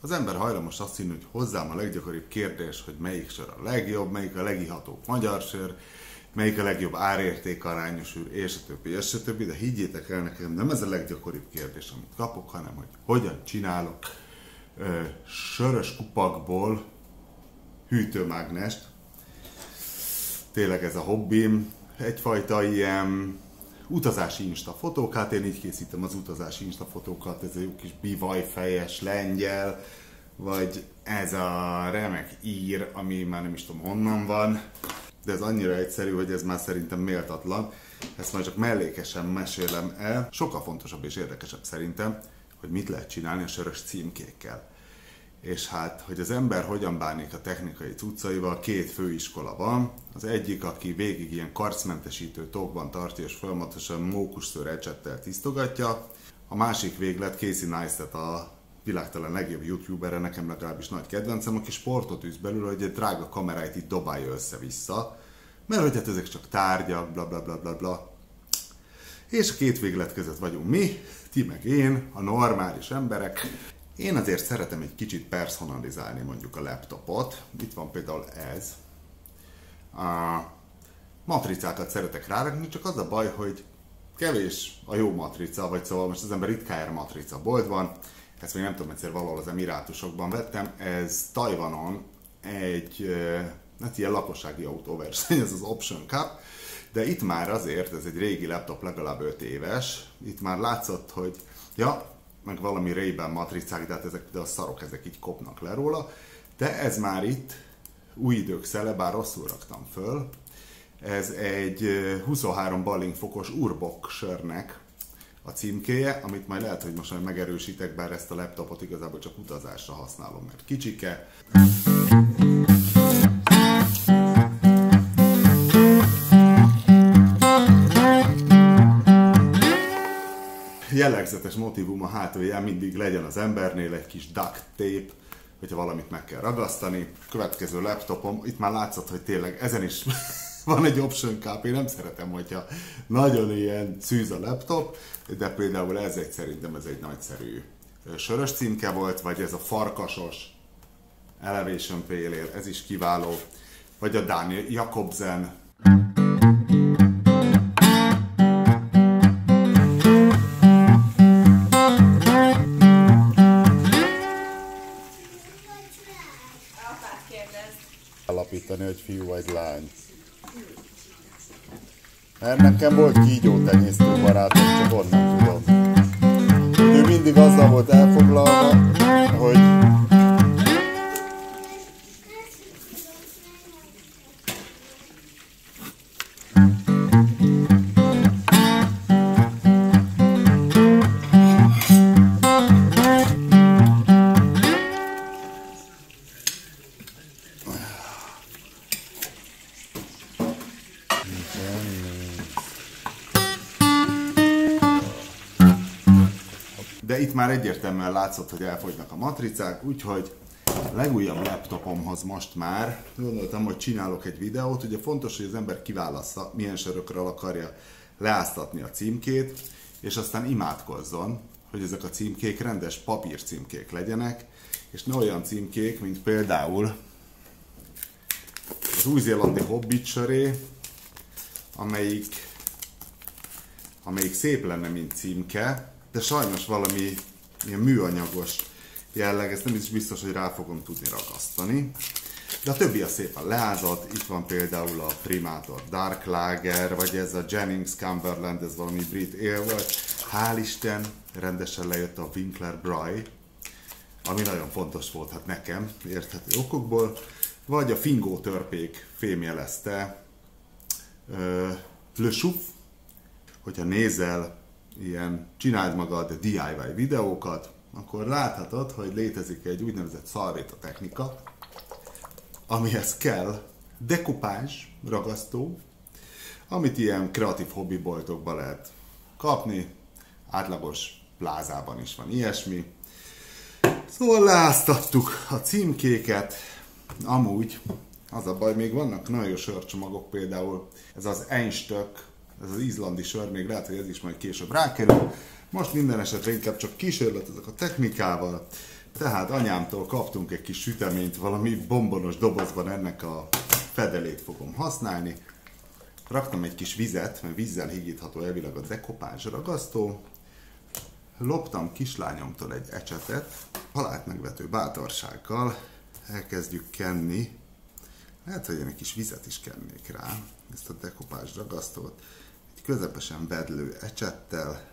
Az ember hajlamos azt hinni, hogy hozzám a leggyakoribb kérdés, hogy melyik sör a legjobb, melyik a legihatóbb magyar sör, melyik a legjobb árértékarányú sör, és a többi, de higgyétek el, nekem nem ez a leggyakoribb kérdés, amit kapok, hanem hogy hogyan csinálok sörös kupakból hűtőmágnest. Tényleg ez a hobbim, egyfajta ilyen utazási instafotók, hát én így készítem az utazási instafotókat, ez a jó kis bivajfejes lengyel, vagy ez a remek ír, ami már nem is tudom honnan van, de ez annyira egyszerű, hogy ez már szerintem méltatlan. Ezt már csak mellékesen mesélem el. Sokkal fontosabb és érdekesebb szerintem, hogy mit lehet csinálni a sörös címkékkel. És hát, hogy az ember hogyan bánik a technikai cuccaival, két főiskola van. Az egyik, aki végig ilyen karcmentesítő tokban tartja, és folyamatosan mókusszőr ecsettel tisztogatja. A másik véglet Casey Neistat, a világtalan legjobb youtuberre, nekem legalábbis nagy kedvencem, aki sportot űz belőle, hogy egy drága kameráit itt dobálja össze-vissza. Mert hogy hát ezek csak tárgyak, bla bla bla bla bla. És a két véglet között vagyunk mi, ti meg én, a normális emberek. Én azért szeretem egy kicsit personalizálni mondjuk a laptopot. Itt van például ez. A matricákat szeretek rárakni, csak az a baj, hogy kevés a jó matrica, vagy szóval most az ember ritkán jár matrica boltban. Ezt még nem tudom, egyszer valahol az Emirátusokban vettem. Ez Tajvanon egy hát ilyen lakossági autóverseny, ez az Option Cup. De itt már azért, ez egy régi laptop, legalább 5 éves. Itt már látszott, hogy ja, meg valami Ray-Ban matricák, de hát ezek de a szarok, ezek így kopnak le róla. De ez már itt új idők szele, bár rosszul raktam föl. Ez egy 23 ballingfokos Urbock sörnek a címkéje, amit majd lehet, hogy most majd megerősítek, bár ezt a laptopot igazából csak utazásra használom, mert kicsike. Jellegzetes motívum a hátulján mindig legyen az embernél egy kis duct tape, hogyha valamit meg kell ragasztani. Következő laptopom, itt már látszott, hogy tényleg ezen is van egy Option Cup, én nem szeretem, hogyha nagyon ilyen szűz a laptop, de például ez szerintem ez egy nagyszerű sörös címke volt, vagy ez a farkasos Elevation Pale Ale, ez is kiváló, vagy a Daniel Jacobsen. Alapítani, hogy fiú vagy lány. Mert nekem volt kígyótenyésztő barátom, csak onnan tudom. Ő mindig azzal volt elfoglalva, hogy de itt már egyértelműen látszott, hogy elfogynak a matricák, úgyhogy a legújabb laptopomhoz most már gondoltam, hogy csinálok egy videót. Ugye fontos, hogy az ember kiválassza, milyen sörökről akarja leáztatni a címkét, és aztán imádkozzon, hogy ezek a címkék rendes papír címkék legyenek, és ne olyan címkék, mint például az új-zélandi Hobbit söré, amelyik szép lenne, mint címke, de sajnos valami ilyen műanyagos jelleg, ezt nem is biztos, hogy rá fogom tudni ragasztani. De a többi a szépen leázott, itt van például a Primator Dark Lager, vagy ez a Jennings Cumberland, ez valami brit ale volt. Hál' Isten, rendesen lejött a Winkler Bry, ami nagyon fontos volt hát nekem, érthető okokból. Vagy a Fingó törpék fémjelezte Le Chouf, hogyha nézel ilyen csináld magad DIY videókat, akkor láthatod, hogy létezik egy úgynevezett szalvéta technika, amihez kell dekupás ragasztó, amit ilyen kreatív hobbiboltokban lehet kapni, átlagos plázában is van ilyesmi. Szóval leáztattuk a címkéket, amúgy az a baj, még vannak nagyon jó sörcsomagok, például ez az Einstök, ez az izlandi sör, még lehet, hogy ez is majd később rákerül. Most minden esetre inkább csak kísérletezek a technikával, Tehát anyámtól kaptunk egy kis süteményt, valami bombonos dobozban, ennek a fedelét fogom használni. Raktam egy kis vizet, mert vízzel higítható elvileg a dekopázs ragasztó. Loptam kislányomtól egy ecsetet, halált megvető bátorsággal elkezdjük kenni. Lehet, hogy én egy kis vizet is kennék rá, ezt a dekopázs ragasztót. Egy közepesen vedlő ecsettel.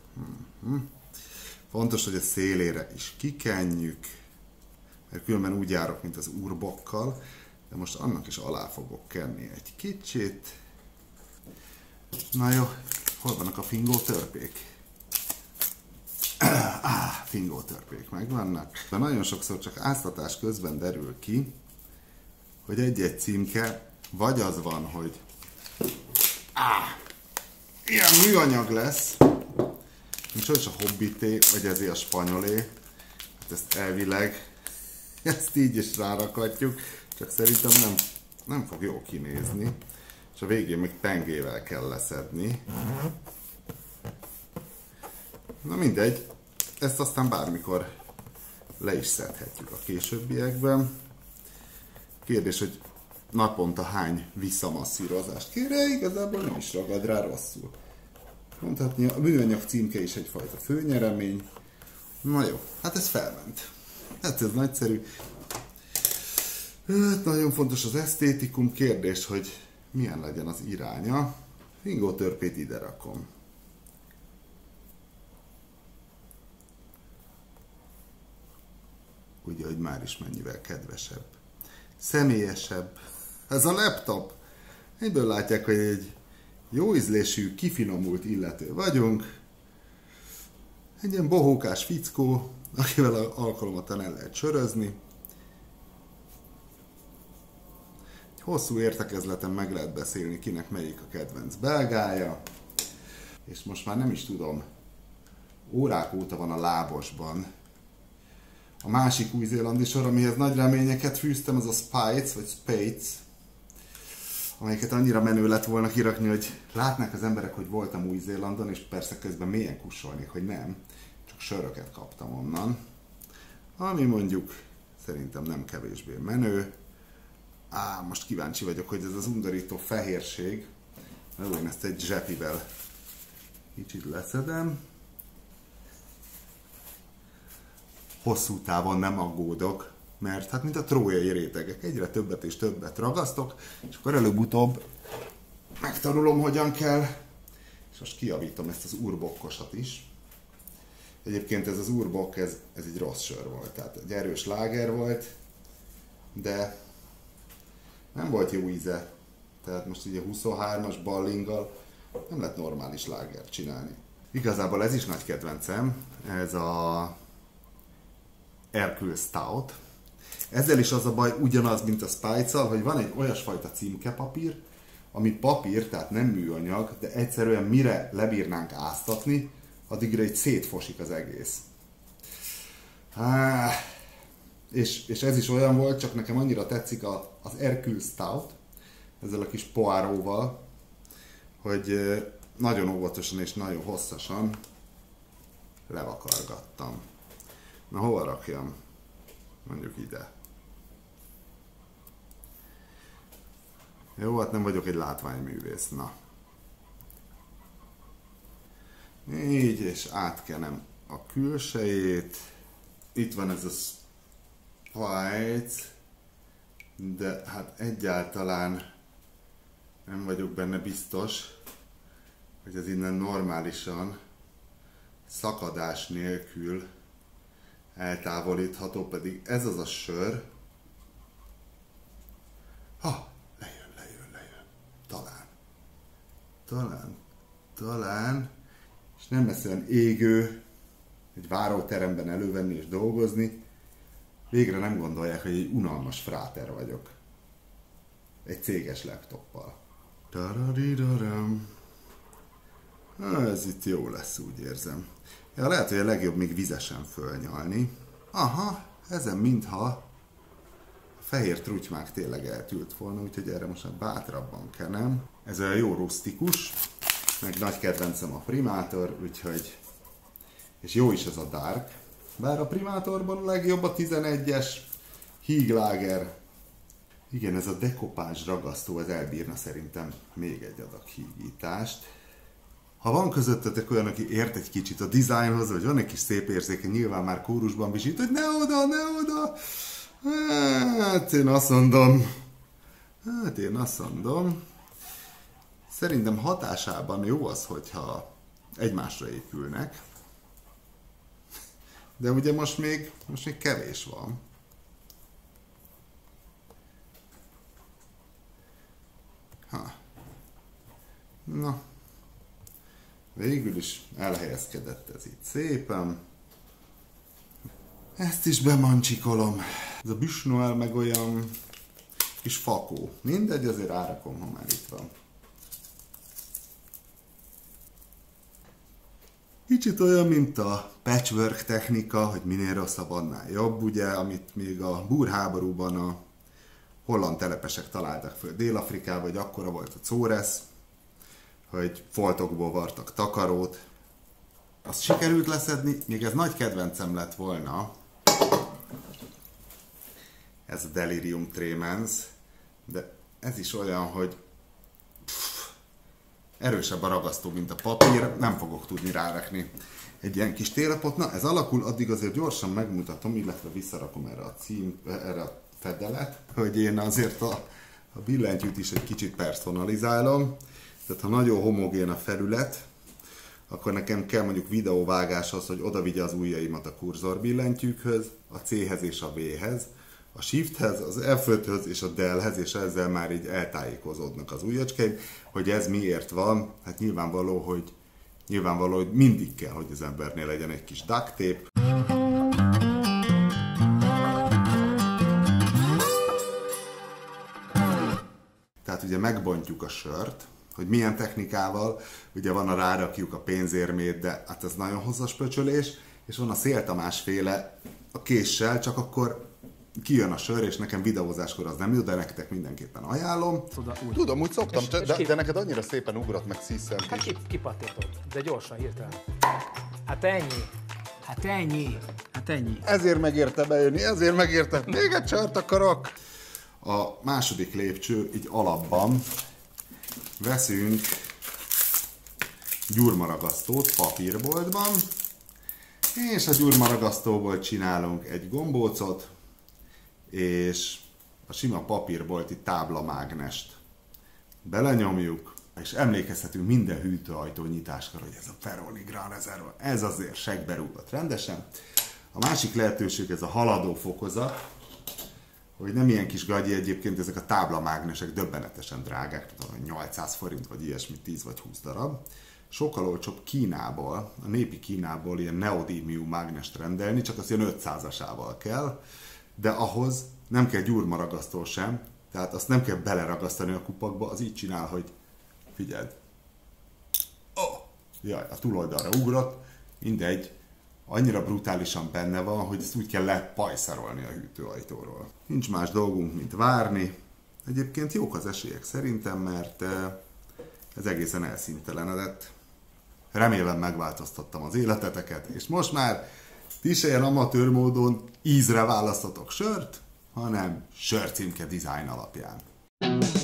Fontos, hogy a szélére is kikenjük, mert különben úgy járok, mint az urbokkal, de most annak is alá fogok kenni egy kicsit. Na jó, hol vannak a fingótörpék? Fingótörpék megvannak. De nagyon sokszor csak áztatás közben derül ki, hogy egy-egy címke vagy az van, hogy ilyen műanyag lesz, mint sajnos a Hobbité, vagy ezért a spanyolé. Hát ezt elvileg, ezt így is rárakhatjuk, csak szerintem nem fog jól kinézni. És a végén még pengével kell leszedni. Na mindegy, ezt aztán bármikor le is szedhetjük a későbbiekben. Kérdés, hogy naponta hány visszamasszírozást kér, igazából nem is ragad rá rosszul. Mondhatni, a műanyag címke is egyfajta főnyeremény. Na jó, hát ez felment. Hát ez nagyszerű. Hát nagyon fontos az esztétikum. Kérdés, hogy milyen legyen az iránya. Fingótörpét ide rakom. Ugye, hogy már is mennyivel kedvesebb. Személyesebb. Ez a laptop. Egyből látják, hogy egy jó ízlésű, kifinomult illető vagyunk. Egy ilyen bohókás fickó, akivel alkalmatlan el lehet sörözni. Egy hosszú értekezleten meg lehet beszélni, kinek melyik a kedvenc belgája. És most már nem is tudom, órák óta van a lábosban a másik új-zélandi sor, amihez nagy reményeket fűztem, az a Spice, vagy Spades, amelyeket annyira menő lett volna kirakni, hogy látnák az emberek, hogy voltam Új-Zélandon, és persze közben mélyen kussolnék, hogy nem, csak söröket kaptam onnan. Ami mondjuk szerintem nem kevésbé menő. Most kíváncsi vagyok, hogy ez az undorító fehérség, én ezt egy zsepivel kicsit leszedem. Hosszú távon nem aggódok, mert hát mint a trójai rétegek, egyre többet és többet ragasztok, és akkor előbb-utóbb megtanulom, hogyan kell, és most kijavítom ezt az urbokkosat is. Egyébként ez az urbok, ez egy rossz sör volt, tehát egy erős láger volt, de nem volt jó íze. Tehát most ugye 23-as ballinggal nem lehet normális lágert csinálni. Igazából ez is nagy kedvencem, ez a Hercule Stout. Ezzel is az a baj, ugyanaz, mint a Spice-szal, hogy van egy olyasfajta címkepapír, ami papír, tehát nem műanyag, de egyszerűen mire lebírnánk áztatni, addigra így szétfosik az egész. És ez is olyan volt, csak nekem annyira tetszik az Hercule Stout, ezzel a kis poáróval, hogy nagyon óvatosan és nagyon hosszasan levakargattam. Na, hova rakjam? Mondjuk ide. Jó, hát nem vagyok egy látványművész, na. Így, és átkenem a külsejét. Itt van ez a Spice, de hát egyáltalán nem vagyok benne biztos, hogy ez innen normálisan, szakadás nélkül eltávolítható, pedig ez az a sör. Lejön. Talán. És nem lesz olyan égő, egy váróteremben elővenni és dolgozni. Végre nem gondolják, hogy egy unalmas fráter vagyok. Egy céges laptoppal. Ez itt jó lesz, úgy érzem. Ja, lehet, hogy a legjobb még vizesen fölnyalni. Ezen mintha a fehér trutymák tényleg eltűnt volna, úgyhogy erre most már bátrabban kenem. Ez olyan jó rusztikus, meg nagy kedvencem a primátor, úgyhogy... És jó is ez a dark. Bár a Primátorban a legjobb a 11-es hígláger. Igen, ez a dekopázs ragasztó, ez elbírna szerintem még egy adag hígítást. Ha van közöttetek olyan, aki ért egy kicsit a dizájnhoz, vagy van egy kis szép érzéke, nyilván már kórusban visít, hogy ne oda! Hát én azt mondom. Szerintem hatásában jó az, hogyha egymásra épülnek. De ugye most még kevés van. Na. Végül is elhelyezkedett ez itt szépen. Ezt is bemancsikolom. Ez a Bûche Noire meg olyan kis fakó. Mindegy, azért árakom, ha már itt van. Kicsit olyan, mint a patchwork technika, hogy minél rosszabb, annál jobb, ugye, amit még a búrháborúban a holland telepesek találtak föl Dél-Afrikába, hogy akkora volt a córesz, hogy foltokból vartak takarót. Azt sikerült leszedni, még ez nagy kedvencem lett volna. Ez a Delirium Tremens, de ez is olyan, hogy erősebb a ragasztó, mint a papír, nem fogok tudni rárakni egy ilyen kis télapot. Na, ez alakul, addig azért gyorsan megmutatom, illetve visszarakom erre a fedelet, hogy én azért a billentyűt is egy kicsit personalizálom. Tehát ha nagyon homogén a felület, akkor nekem kell mondjuk videóvágáshoz, hogy oda vigye az ujjaimat a kurzor billentyűkhöz, a C-hez és a V-hez, a Shift-hez, az F5-höz és a Dell-hez, és ezzel már így eltájékozódnak az ujjacskeim, hogy ez miért van. Hát nyilvánvaló, hogy mindig kell, hogy az embernél legyen egy kis duct tape. Tehát ugye megbontjuk a sört, hogy milyen technikával, ugye van a rárakjuk a pénzérmét, de hát ez nagyon hosszas pöcsölés, és van a Szél Tamás féle a késsel, csak akkor kijön a sör, és nekem videózáskor az nem jó, de nektek mindenképpen ajánlom. Tudom, úgy szoktam, de neked annyira szépen ugrott meg szíszent is. Hát kipattintott, de gyorsan, hirtelen. Hát ennyi. Ezért megérte bejönni, ezért megérte. Még egy sört akarok. A második lépcső, így alapban veszünk gyurmaragasztót papírboltban, és a gyurmaragasztóból csinálunk egy gombócot, és a sima papírbolti táblamágnest belenyomjuk, és emlékezhetünk minden hűtőajtó nyitáskor, hogy ez a Peroni Grand Reserve, ez azért segbe rúgott rendesen. A másik lehetőség ez a haladó fokozat, hogy nem ilyen kis gagyi, egyébként ezek a táblamágnesek döbbenetesen drágák, tudom, 800 forint vagy ilyesmi, 10 vagy 20 darab. Sokkal olcsóbb Kínából, a népi Kínából ilyen neodímium mágnest rendelni, csak azt ilyen 500-asával kell, de ahhoz nem kell gyurmaragasztó sem, tehát azt nem kell beleragasztani a kupakba, az így csinál, hogy figyeld. Jaj, a túloldalra ugrott, mindegy, annyira brutálisan benne van, hogy ezt úgy kell lepajszarolni a hűtőajtóról. Nincs más dolgunk, mint várni. Egyébként jók az esélyek szerintem, mert ez egészen elszíntelenedett. Remélem megváltoztattam az életeteket, és most már ti se ilyen amatőr módon ízre választatok sört, hanem sörcímke dizájn alapján.